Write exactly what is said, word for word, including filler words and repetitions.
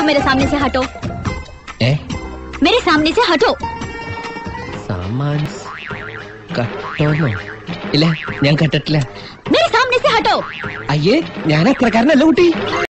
तुम मेरे सामने से हटो। ए? मेरे सामने से हटो। सामान കട്ടോന്നോ? ഇല്ല, ഞാൻ കട്ടിട്ടില്ല. मेरे सामने से हटो। അയ്യേ, ഞാൻ അത്രക്കാരനല്ല കുട്ടി.